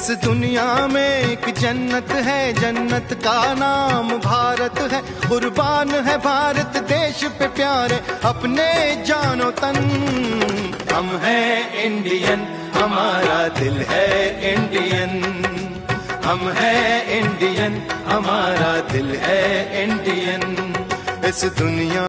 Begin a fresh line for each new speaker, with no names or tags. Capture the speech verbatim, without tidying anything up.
इस दुनिया में एक जन्नत है, जन्नत का नाम भारत है। कुर्बान है भारत देश पे प्यारे अपने जानो तन। हम हैं इंडियन, हमारा दिल है इंडियन। हम हैं इंडियन, हमारा दिल है इंडियन। इस दुनिया